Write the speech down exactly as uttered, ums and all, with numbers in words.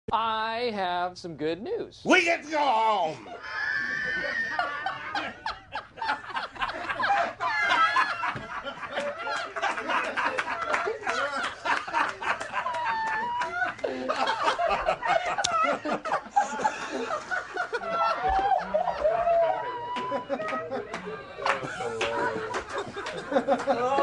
I have some good news. We get to go home. Oh,